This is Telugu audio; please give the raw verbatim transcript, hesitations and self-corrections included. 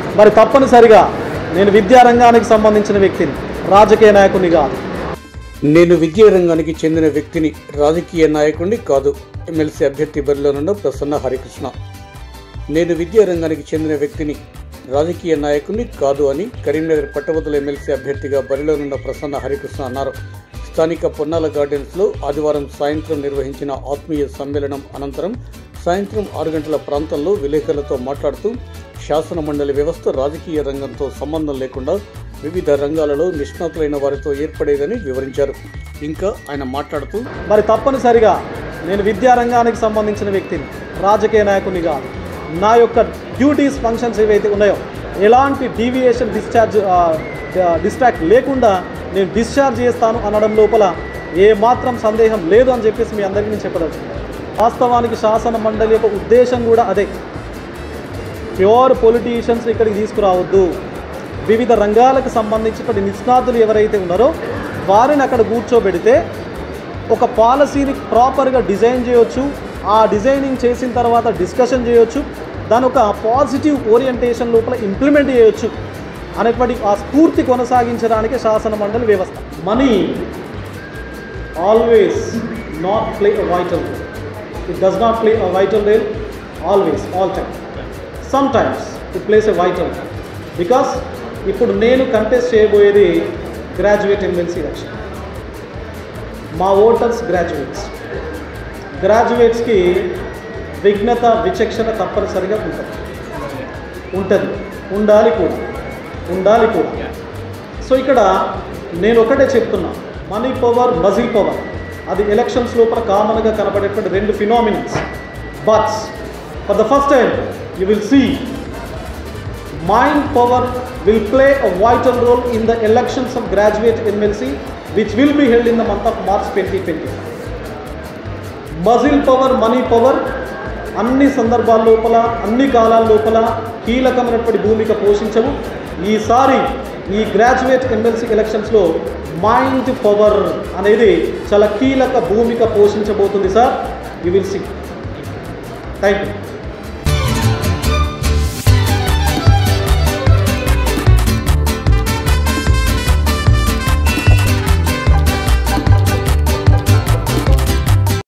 మరి తప్పనిసరిగా నేను విద్యారంగానికి సంబంధించిన వ్యక్తిని, రాజకీయ నాయకుని కాదు. నేను విద్యా రంగానికి చెందిన వ్యక్తిని, రాజకీయ నాయకుడిని కాదు. ఎమ్మెల్సీ అభ్యర్థి బరిలోనున్న ప్రసన్న హరికృష్ణ. నేను విద్యా రంగానికి చెందిన వ్యక్తిని, రాజకీయ నాయకుడిని కాదు అని కరీంనగర్ పట్టభద్రుల ఎమ్మెల్సీ అభ్యర్థిగా బరిలోనున్న ప్రసన్న హరికృష్ణ అన్నారు. స్థానిక పొన్నాల గార్డెన్స్లో ఆదివారం సాయంత్రం నిర్వహించిన ఆత్మీయ సమ్మేళనం అనంతరం సాయంత్రం ఆరు గంటల ప్రాంతంలో విలేకరులతో మాట్లాడుతూ శాసన మండలి వ్యవస్థ రాజకీయ రంగంతో సంబంధం లేకుండా వివిధ రంగాలలో నిష్ణాతులైన వారితో ఏర్పడేదని వివరించారు. ఇంకా ఆయన మాట్లాడుతూ మరి తప్పనిసరిగా నేను విద్యారంగానికి సంబంధించిన వ్యక్తిని, రాజకీయ నాయకుని కాదు. నా యొక్క డ్యూటీస్, ఫంక్షన్స్ ఏవైతే ఉన్నాయో ఎలాంటి డీవియేషన్, డిశ్చార్జ్ డిస్ట్రాక్ట్ లేకుండా నేను డిశ్చార్జ్ చేస్తాను అనడం లోపల ఏమాత్రం సందేహం లేదు అని చెప్పేసి మీ అందరికీ నేను చెప్పదలుచుకున్నాను. వాస్తవానికి శాసన మండలి యొక్క ఉద్దేశం కూడా అదే. ప్యూర్ పొలిటీషియన్స్ ఇక్కడికి తీసుకురావద్దు. వివిధ రంగాలకు సంబంధించినటువంటి నిష్ణాతులు ఎవరైతే ఉన్నారో వారిని అక్కడ కూర్చోబెడితే ఒక పాలసీని ప్రాపర్గా డిజైన్ చేయొచ్చు. ఆ డిజైనింగ్ చేసిన తర్వాత డిస్కషన్ చేయొచ్చు. దాని ఒక పాజిటివ్ ఓరియంటేషన్ లోపల ఇంప్లిమెంట్ చేయొచ్చు అనేటువంటి ఆ స్ఫూర్తి కొనసాగించడానికి శాసన మండలి వ్యవస్థ. Money always not play a vital role. It does not play a vital role always, all time. Some times it plays a vital role. Because ఇప్పుడు నేను కంటెస్ట్ చేయబోయేది గ్రాడ్యుయేట్ ఎమ్మెల్సీ ఎలక్షన్. మా ఓటర్స్ గ్రాడ్యుయేట్స్. గ్రాడ్యుయేట్స్కి విఘ్నత, విచక్షణ తప్పనిసరిగా ఉంటుంది ఉంటుంది ఉండాలి కూడా ఉండాలి కూడా సో ఇక్కడ నేను ఒకటే చెప్తున్నా, మనీ పవర్, మజిల్ పవర్ అది ఎలక్షన్స్ లోపల కామన్గా కనబడేటువంటి రెండు phenomenals. But for the first time you will see mind power will play a vital role in the elections of graduate M L C which will be held in the month of March twenty twenty. Muscle power, money power అన్ని సందర్భాల లోపల, అన్ని కాలాల లోపల కీలకమైనటువంటి భూమిక పోషించవు. ఈసారి ఈ గ్రాడ్యుయేట్ ఎమ్మెల్సీ ఎలక్షన్స్లో మైండ్ పవర్ అనేది చాలా కీలక భూమిక పోషించబోతుంది sir. You will see. Thank you.